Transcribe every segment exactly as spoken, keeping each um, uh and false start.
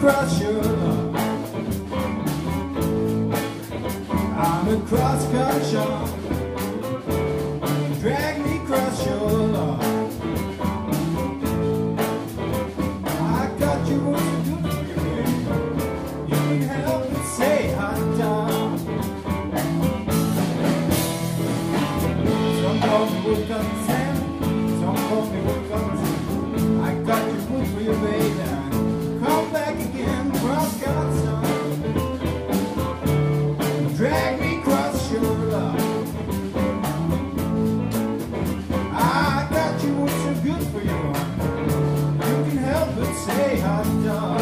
across your lawn. I'm a cross-cut Sean. Drag me across your lawn. I got you what to do for you, baby. You can help but say hot dog. Some call me woodcut Sam, some call me woodcut Sam. I got you wood for you, baby. Come back again, cross-cut son. Drag me across your love. I got you what's so good for you. You can help but say hot dog.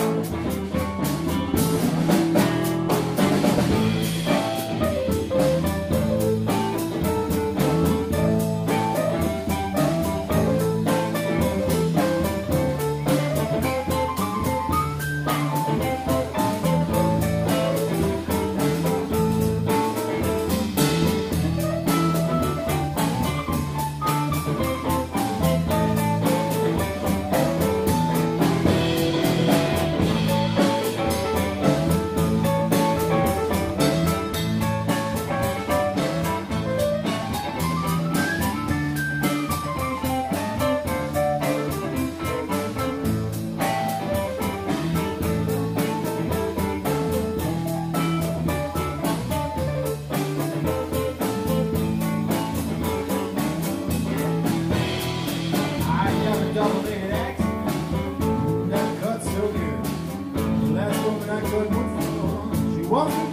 Double-legged axe, that cut so good. The last woman I could move for, she wasn't